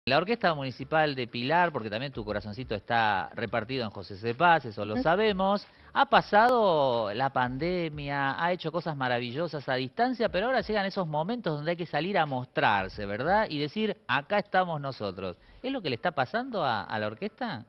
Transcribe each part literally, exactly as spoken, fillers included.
La Orquesta Municipal de Pilar, porque también tu corazoncito está repartido en José C. Paz, eso lo sabemos, ha pasado la pandemia, ha hecho cosas maravillosas a distancia, pero ahora llegan esos momentos donde hay que salir a mostrarse, ¿verdad? Y decir, acá estamos nosotros. ¿Es lo que le está pasando a, a la orquesta?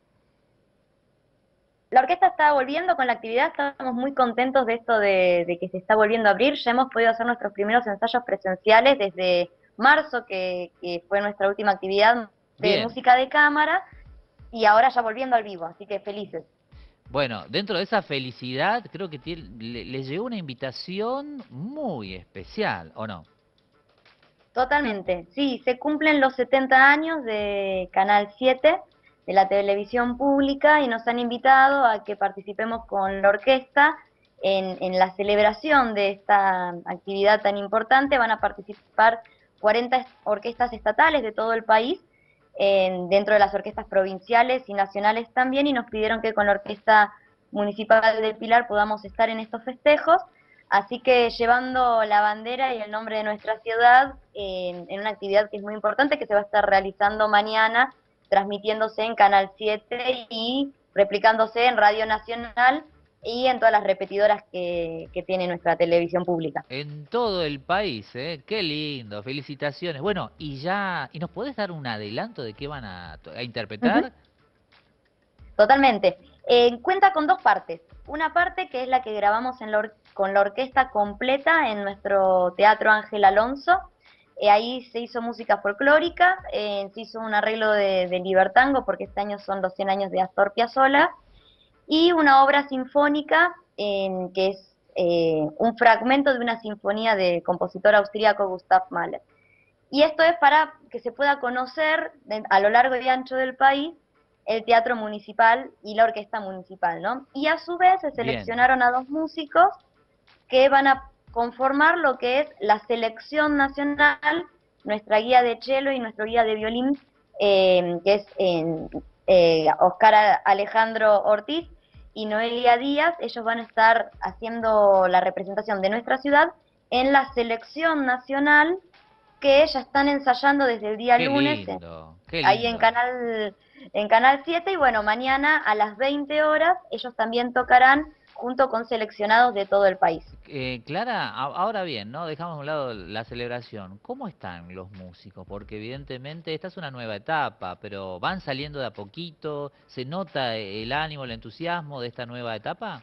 La orquesta está volviendo con la actividad, estamos muy contentos de esto de, de que se está volviendo a abrir. Ya hemos podido hacer nuestros primeros ensayos presenciales desde marzo, que, que fue nuestra última actividad de Bien. música de cámara, y ahora ya volviendo al vivo, así que felices. Bueno, dentro de esa felicidad, creo que tiene- le, le llegó una invitación muy especial, ¿o no? Totalmente, sí, se cumplen los setenta años de Canal siete, de la televisión pública, y nos han invitado a que participemos con la orquesta en, en la celebración de esta actividad tan importante. Van a participar cuarenta orquestas estatales de todo el país, en- dentro de las orquestas provinciales y nacionales también, y nos pidieron que con la Orquesta Municipal de Pilar podamos estar en estos festejos. Así que llevando la bandera y el nombre de nuestra ciudad en, en una actividad que es muy importante, que se va a estar realizando mañana, transmitiéndose en Canal siete y replicándose en Radio Nacional y en todas las repetidoras que, que tiene nuestra televisión pública. En todo el país, ¿eh? Qué lindo, felicitaciones. Bueno, y ya, ¿y nos podés dar un adelanto de qué van a, to- a Uh -huh. interpretar? Totalmente. Eh, cuenta con dos partes. Una parte que es la que grabamos en la con la orquesta completa en nuestro Teatro Ángel Alonso. Eh, ahí se hizo música folclórica, eh, se hizo un arreglo de, de Libertango, porque este año son los cien años de Astor Piazzolla, y una obra sinfónica eh, que es eh, un fragmento de una sinfonía del compositor austríaco Gustav Mahler. Y esto es para que se pueda conocer de, a lo largo y ancho del país el teatro municipal y la orquesta municipal, ¿no? Y a su vez se Bien, seleccionaron a dos músicos que van a conformar lo que es la selección nacional, nuestra guía de cello y nuestro guía de violín, eh, que es eh, eh, Oscar Alejandro Ortiz y Noelia Díaz. Ellos van a estar haciendo la representación de nuestra ciudad en la selección nacional, que ya están ensayando desde el día qué lunes en, lindo, qué ahí en lindo. Canal, en Canal siete. Y bueno, mañana a las veinte horas ellos también tocarán junto con seleccionados de todo el país. Eh, Clara, a- ahora bien, ¿no? Dejamos a un lado la celebración. ¿Cómo están los músicos? Porque evidentemente esta es una nueva etapa, pero ¿van saliendo de a poquito? ¿Se nota el ánimo, el entusiasmo de esta nueva etapa?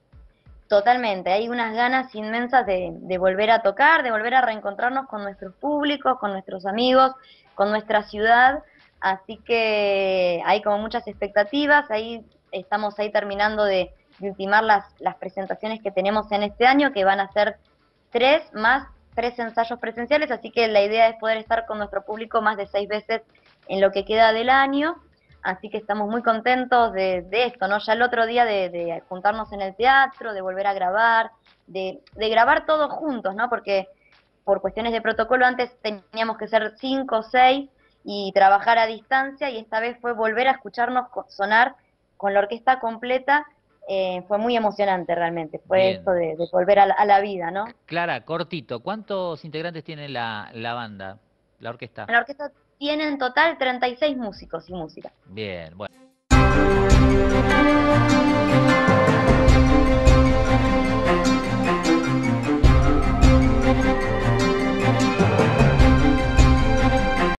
Totalmente, hay unas ganas inmensas de, de volver a tocar, de volver a reencontrarnos con nuestros públicos, con nuestros amigos, con nuestra ciudad, así que hay como muchas expectativas. Ahí estamos ahí terminando de, de ultimar las, las presentaciones que tenemos en este año, que van a ser tres más tres ensayos presenciales, así que la idea es poder estar con nuestro público más de seis veces en lo que queda del año. Así que estamos muy contentos de, de esto, ¿no? Ya el otro día de, de juntarnos en el teatro, de volver a grabar, de, de grabar todos juntos, ¿no? Porque por cuestiones de protocolo antes teníamos que ser cinco o seis y trabajar a distancia, y esta vez fue volver a escucharnos sonar con la orquesta completa. Eh, fue muy emocionante realmente, fue esto Bien. de, de volver a la, a la vida, ¿no? Clara, cortito, ¿cuántos integrantes tiene la, la banda, la orquesta? En la orquesta tienen en total treinta y seis músicos y músicas. Bien, bueno.